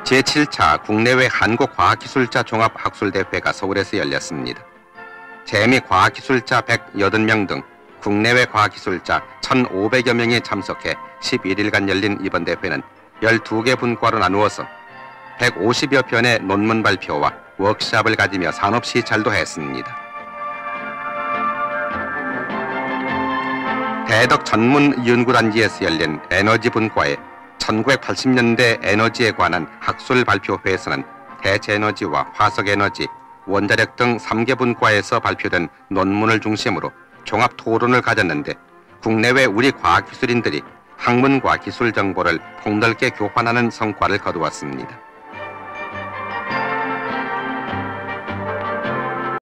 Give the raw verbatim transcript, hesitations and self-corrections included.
제칠 차 국내외 한국과학기술자 종합학술대회가 서울에서 열렸습니다. 재미 과학기술자 백팔 명 등 국내외 과학기술자 천오백여 명이 참석해 십일 일간 열린 이번 대회는 열두 개 분과로 나누어서 백오십여 편의 논문 발표와 워크숍을 가지며 산업시찰도 했습니다. 대덕 전문연구단지에서 열린 에너지 분과의 천구백팔십 년대 에너지에 관한 학술 발표회에서는 대체에너지와 화석에너지, 원자력 등 삼 개 분과에서 발표된 논문을 중심으로 종합 토론을 가졌는데 국내외 우리 과학기술인들이 학문과 기술 정보를 폭넓게 교환하는 성과를 거두었습니다.